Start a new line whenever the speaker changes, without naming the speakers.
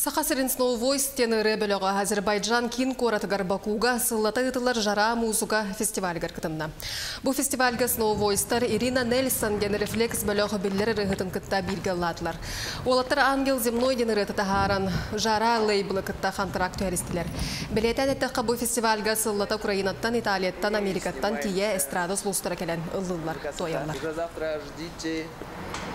Сақасырын Snow Voice тенері бөліға Азербайджан кин коратығар Бакуға сыллата ұтылар жара музыка фестивальгар кытынна. Бұл фестивальга Snow Voice-тар Ирина Нельсон ген рефлекс бөліғы білдері рығытын кытта билгалладылар. Олаттар Ангел земной ген рыты тахаран жара лейблы кытта хантырак туаристилер. Білетен әттіққа бұл фестивальга сыллата Украинаттан, Италияттан, Америкаттан тие эстрада слустара келен ұлылар, тоялар.